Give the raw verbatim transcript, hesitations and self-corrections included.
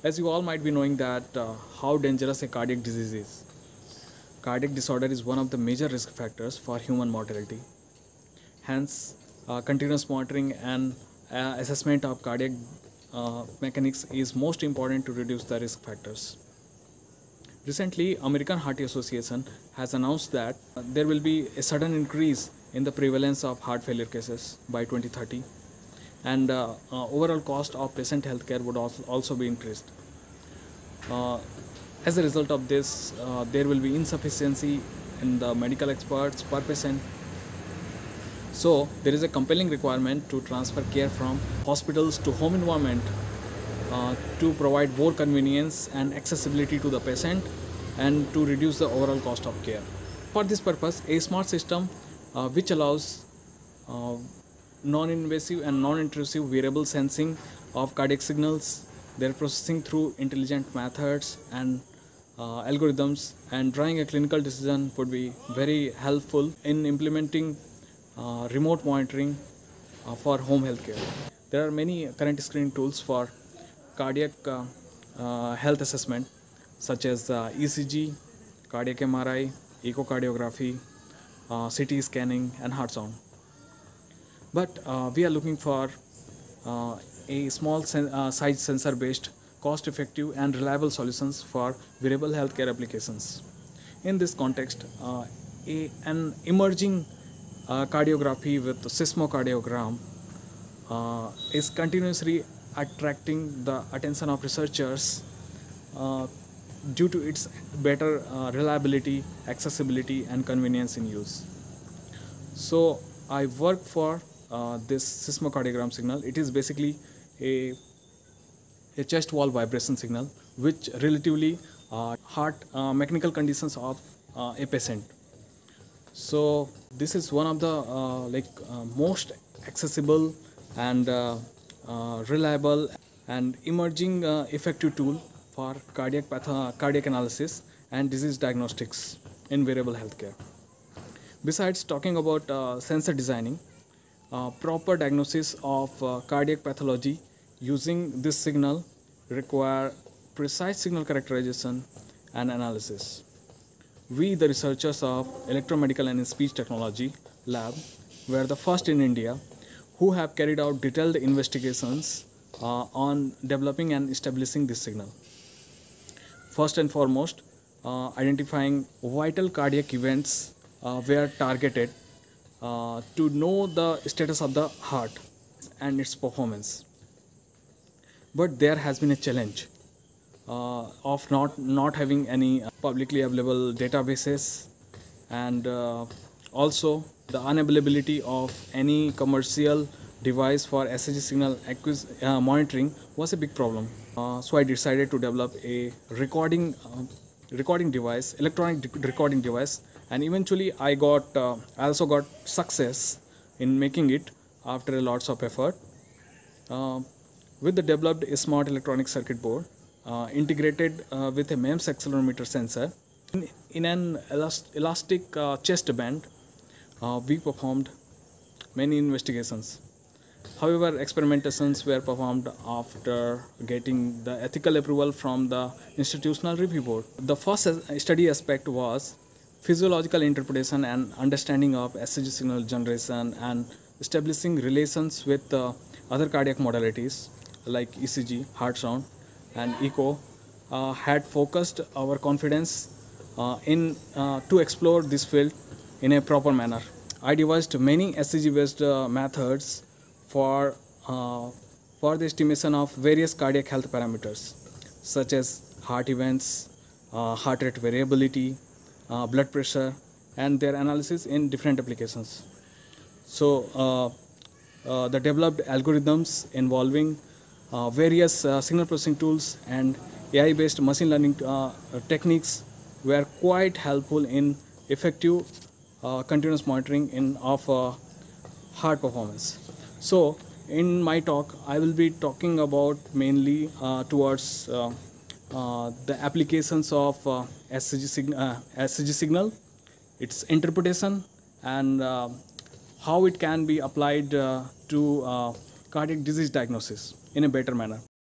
As you all might be knowing that uh, how dangerous a cardiac disease is. Cardiac disorder is one of the major risk factors for human mortality. Hence, uh, continuous monitoring and uh, assessment of cardiac uh, mechanics is most important to reduce the risk factors. Recently, American Heart Association has announced that uh, there will be a sudden increase in the prevalence of heart failure cases by twenty thirty, and uh, uh, overall cost of patient healthcare would also, also be increased. Uh, as a result of this, uh, there will be insufficiency in the medical experts per patient. So there is a compelling requirement to transfer care from hospitals to home environment uh, to provide more convenience and accessibility to the patient and to reduce the overall cost of care. For this purpose, a smart system uh, which allows uh, non-invasive and non-intrusive wearable sensing of cardiac signals, their processing through intelligent methods and uh, algorithms, and drawing a clinical decision would be very helpful in implementing uh, remote monitoring uh, for home healthcare. There are many current screening tools for cardiac uh, uh, health assessment, such as uh, E C G, cardiac M R I, echocardiography, uh, C T scanning, and heart sound. But uh, we are looking for uh, a small sen uh, size sensor-based, cost-effective, and reliable solutions for wearable healthcare applications. In this context, uh, a, an emerging uh, cardiography with seismocardiogram uh, is continuously attracting the attention of researchers uh, due to its better uh, reliability, accessibility, and convenience in use. So I work for uh, this seismocardiogram signal. It is basically a, a chest wall vibration signal which relatively uh, heart uh, mechanical conditions of uh, a patient. So this is one of the uh, like uh, most accessible and uh, uh, reliable and emerging uh, effective tool for cardiac patho cardiac analysis and disease diagnostics in wearable healthcare. Besides talking about uh, sensor designing, uh, proper diagnosis of uh, cardiac pathology using this signal require precise signal characterization and analysis. We, the researchers of Electromedical and Speech Technology Lab, were the first in India who have carried out detailed investigations uh, on developing and establishing this signal. First and foremost, uh, identifying vital cardiac events uh, were targeted uh, to know the status of the heart and its performance. But there has been a challenge uh, of not, not having any publicly available databases, and uh, also the unavailability of any commercial device for S C G signal uh, monitoring was a big problem. Uh, so I decided to develop a recording uh, recording device, electronic recording device, and eventually I got uh, I also got success in making it after a lots of effort. Uh, with the developed a smart electronic circuit board uh, integrated uh, with a MEMS accelerometer sensor in, in an elast elastic uh, chest band, uh, we performed many investigations. However, experimentations were performed after getting the ethical approval from the Institutional Review Board. The first study aspect was physiological interpretation and understanding of S C G signal generation and establishing relations with uh, other cardiac modalities like E C G, heart sound, and echo uh, had focused our confidence uh, in uh, to explore this field in a proper manner. I devised many S C G-based uh, methods for uh, for the estimation of various cardiac health parameters such as heart events, uh, heart rate variability, uh, blood pressure, and their analysis in different applications. So uh, uh, the developed algorithms involving uh, various uh, signal processing tools and A I-based machine learning uh, techniques were quite helpful in effective uh, continuous monitoring in of uh, heart performance. So in my talk, I will be talking about mainly uh, towards uh, uh, the applications of uh, S C G, sig uh, S C G signal, its interpretation, and uh, how it can be applied uh, to uh, cardiac disease diagnosis in a better manner.